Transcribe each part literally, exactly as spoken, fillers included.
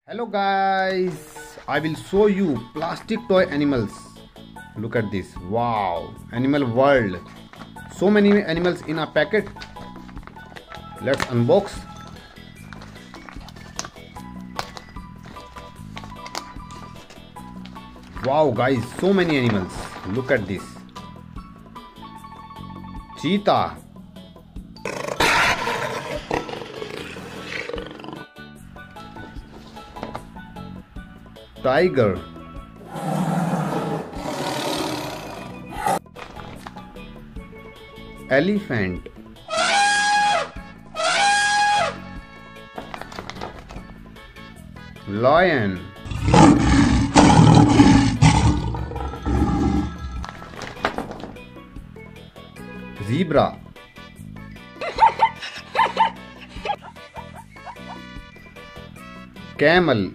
Hello guys, I will show you plastic toy animals. Look at this. Wow, animal world. So many animals in a packet. Let's unbox. Wow guys, so many animals. Look at this. Cheetah. Tiger. Elephant. Lion. Zebra. Camel.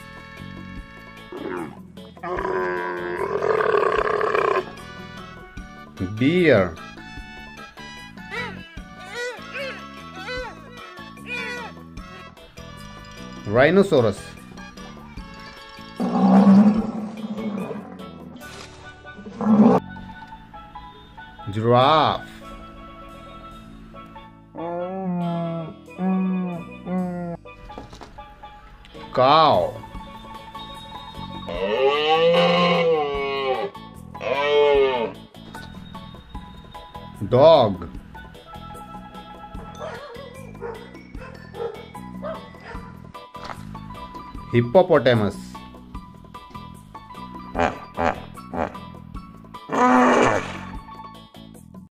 Deer. Rhinoceros. Giraffe. Cow. Dog. Hippopotamus.